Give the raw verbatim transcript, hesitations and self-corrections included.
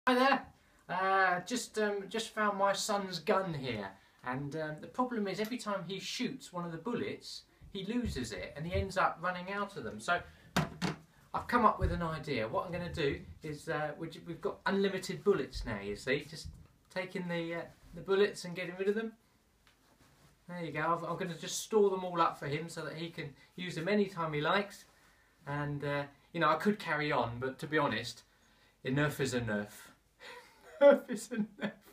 Hi there. Uh, just um, just found my son's gun here, and um, the problem is every time he shoots one of the bullets, he loses it, and he ends up running out of them. So I've come up with an idea. What I'm going to do is uh, we've got unlimited bullets now. You see, just taking the uh, the bullets and getting rid of them. There you go. I'm going to just store them all up for him so that he can use them anytime he likes. And uh, you know, I could carry on, but to be honest, a Nerf is a Nerf. Nerf is a Nerf.